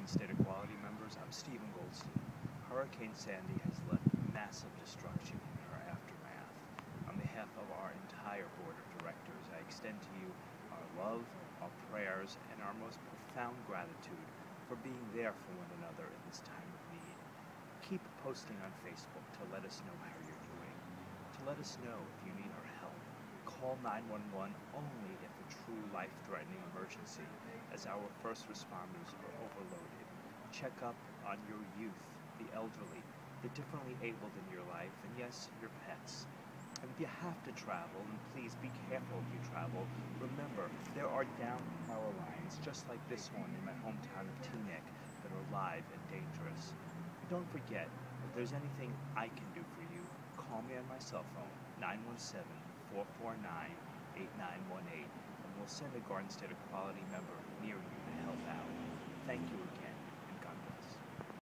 Garden State Equality members, I'm Stephen Goldstein. Hurricane Sandy has left massive destruction in her aftermath. On behalf of our entire board of directors, I extend to you our love, our prayers, and our most profound gratitude for being there for one another in this time of need. Keep posting on Facebook to let us know how you're doing, to let us know if you need our help. Call 911 only if a true life-threatening emergency, as our first responders are overloaded. Check up on your youth, the elderly, the differently abled in your life, and yes, your pets. And if you have to travel, and please be careful if you travel, remember, there are down power lines, just like this one in my hometown of Teaneck, that are live and dangerous. Don't forget, if there's anything I can do for you, call me on my cell phone, 917-449-8918, and we'll send a Garden State Equality member near you to help out. Thank you.